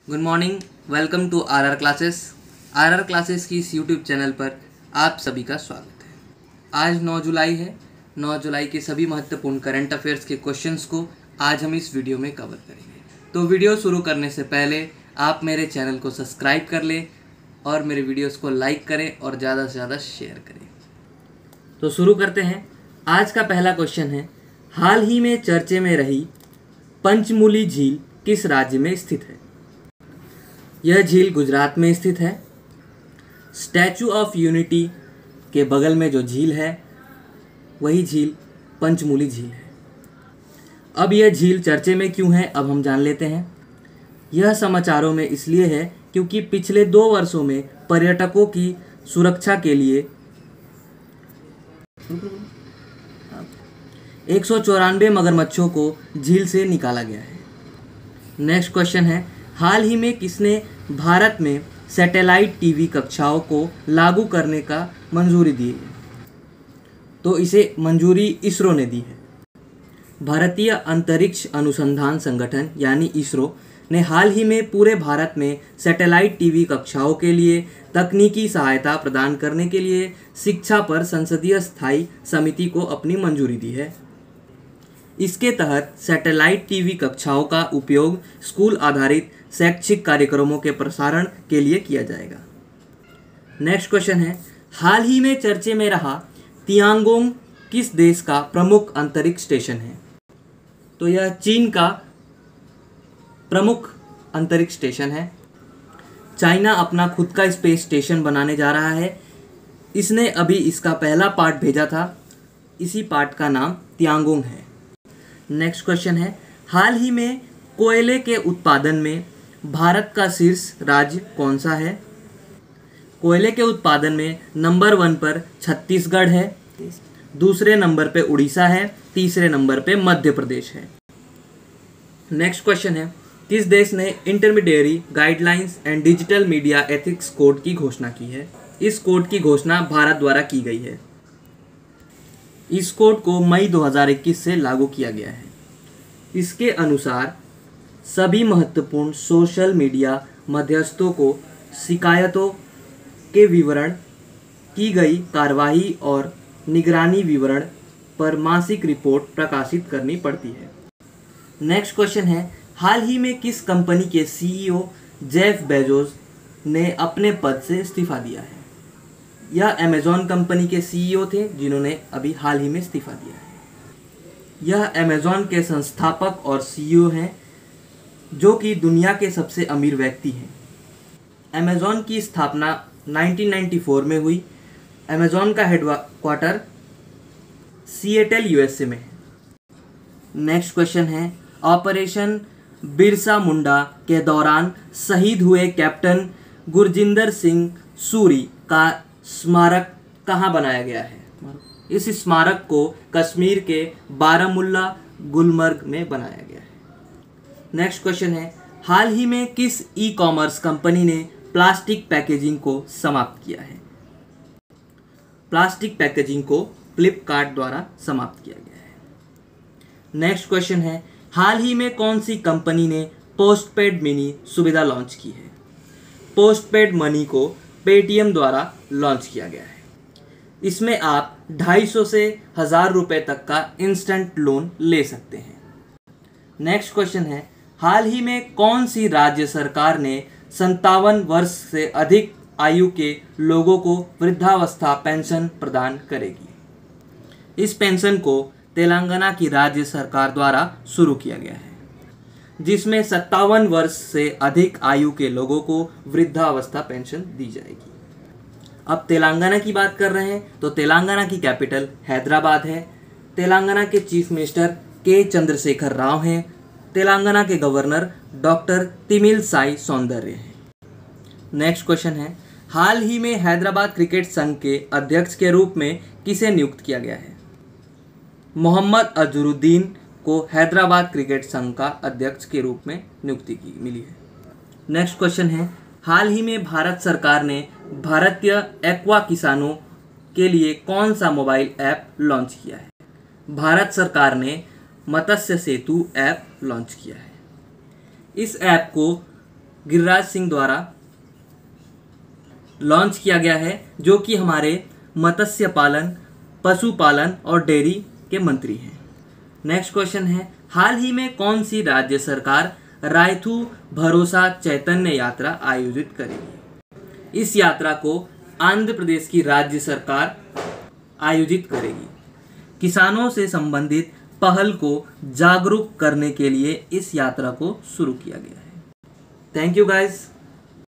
Good morning, welcome to R R classes की इस YouTube channel पर आप सभी का स्वागत है। आज 9 जुलाई है। 9 जुलाई के सभी महत्वपूर्ण करंट अफेयर्स के क्वेश्चंस को आज हम इस वीडियो में कवर करेंगे। तो वीडियो शुरू करने से पहले आप मेरे चैनल को सब्सक्राइब कर लें और मेरे वीडियोस को लाइक करें और ज़्यादा से ज़्यादा शेयर करें। तो शुरू करते हैं। आज का पहला क्वेश्चन है, हाल ही में चर्चे में रही पंचमूली झील किस राज्य में स्थित है? यह झील गुजरात में स्थित है। स्टैचू ऑफ यूनिटी के बगल में जो झील है वही झील पंचमूली झील है। अब यह झील चर्चे में क्यों है, अब हम जान लेते हैं। यह समाचारों में इसलिए है क्योंकि पिछले 2 वर्षों में पर्यटकों की सुरक्षा के लिए 194 मगरमच्छों को झील से निकाला गया है। नेक्स्ट क्वेश्चन है, हाल ही में किसने भारत में सैटेलाइट टीवी कक्षाओं को लागू करने का मंजूरी दी है? तो इसे मंजूरी इसरो ने दी है। भारतीय अंतरिक्ष अनुसंधान संगठन यानी इसरो ने हाल ही में पूरे भारत में सैटेलाइट टीवी कक्षाओं के लिए तकनीकी सहायता प्रदान करने के लिए शिक्षा पर संसदीय स्थायी समिति को अपनी मंजूरी दी है। इसके तहत सैटेलाइट टीवी कक्षाओं का उपयोग स्कूल आधारित शैक्षिक कार्यक्रमों के प्रसारण के लिए किया जाएगा। नेक्स्ट क्वेश्चन है, हाल ही में चर्चे में रहा तियांगोंग किस देश का प्रमुख अंतरिक्ष स्टेशन है? तो यह चीन का प्रमुख अंतरिक्ष स्टेशन है। चाइना अपना खुद का स्पेस स्टेशन बनाने जा रहा है। इसने अभी इसका पहला पार्ट भेजा था। इसी पार्ट का नाम तियांगोंग है। नेक्स्ट क्वेश्चन है, हाल ही में कोयले के उत्पादन में भारत का शीर्ष राज्य कौन सा है? कोयले के उत्पादन में नंबर 1 पर छत्तीसगढ़ है, दूसरे नंबर पे उड़ीसा है, तीसरे नंबर पे मध्य प्रदेश है। नेक्स्ट क्वेश्चन है, किस देश ने intermediary guidelines and digital media ethics code की घोषणा की है? इस कोड की घोषणा भारत द्वारा की गई है। इस कोड को मई 2021 से लागू किया गया है। इसके अनुसार सभी महत्वपूर्ण सोशल मीडिया मध्यस्थों को शिकायतों के विवरण, की गई कार्रवाई और निगरानी विवरण पर मासिक रिपोर्ट प्रकाशित करनी पड़ती है। नेक्स्ट क्वेश्चन है, हाल ही में किस कंपनी के सीईओ जेफ बेजोस ने अपने पद से इस्तीफा दिया है? यह अमेज़ॉन कंपनी के सीईओ थे जिन्होंने अभी हाल ही में इस्तीफा दिया है। यह अमेज़ॉन के संस्थापक और सीईओ हैं जो कि दुनिया के सबसे अमीर व्यक्ति हैं। अमेज़ॉन की स्थापना 1994 में हुई। अमेज़ॉन का हेडक्वार्टर सिएटल यूएसए में है। नेक्स्ट क्वेश्चन है, ऑपरेशन बिरसा मुंडा के दौरान शहीद हुए कैप्टन गुरजिंदर सिंह सूरी का स्मारक कहाँ बनाया गया है? इस स्मारक को कश्मीर के बारामुल्ला गुलमर्ग में बनाया गया है। नेक्स्ट क्वेश्चन है, हाल ही में किस ई कॉमर्स कंपनी ने प्लास्टिक पैकेजिंग को समाप्त किया है? प्लास्टिक पैकेजिंग को फ्लिपकार्ट द्वारा समाप्त किया गया है। नेक्स्ट क्वेश्चन है, हाल ही में कौन सी कंपनी ने पोस्टपेड मनी सुविधा लॉन्च की है? पोस्टपेड मनी को पेटीएम द्वारा लॉन्च किया गया है। इसमें आप 250 से 1000 रुपये तक का इंस्टेंट लोन ले सकते हैं। नेक्स्ट क्वेश्चन है, हाल ही में कौन सी राज्य सरकार ने 57 वर्ष से अधिक आयु के लोगों को वृद्धावस्था पेंशन प्रदान करेगी? इस पेंशन को तेलंगाना की राज्य सरकार द्वारा शुरू किया गया है, जिसमें 57 वर्ष से अधिक आयु के लोगों को वृद्धावस्था पेंशन दी जाएगी। अब तेलंगाना की बात कर रहे हैं तो तेलंगाना की कैपिटल हैदराबाद है। तेलंगाना के चीफ मिनिस्टर के चंद्रशेखर राव हैं। तेलंगाना के गवर्नर डॉक्टर तिमिलसाई सौंदर्य हैं। नेक्स्ट क्वेश्चन है, हाल ही में हैदराबाद क्रिकेट संघ के अध्यक्ष के रूप में किसे नियुक्त किया गया है? मोहम्मद अजहरुद्दीन को हैदराबाद क्रिकेट संघ का अध्यक्ष के रूप में नियुक्ति मिली है। नेक्स्ट क्वेश्चन है, हाल ही में भारत सरकार ने भारतीय एक्वा किसानों के लिए कौन सा मोबाइल ऐप लॉन्च किया है? भारत सरकार ने मत्स्य सेतु ऐप लॉन्च किया है। इस ऐप को गिरिराज सिंह द्वारा लॉन्च किया गया है, जो कि हमारे मत्स्य पालन, पशुपालन और डेयरी के मंत्री हैं। नेक्स्ट क्वेश्चन है, हाल ही में कौन सी राज्य सरकार रायथू भरोसा चैतन्य यात्रा आयोजित करेगी? इस यात्रा को आंध्र प्रदेश की राज्य सरकार आयोजित करेगी। किसानों से संबंधित पहल को जागरूक करने के लिए इस यात्रा को शुरू किया गया है। Thank you guys.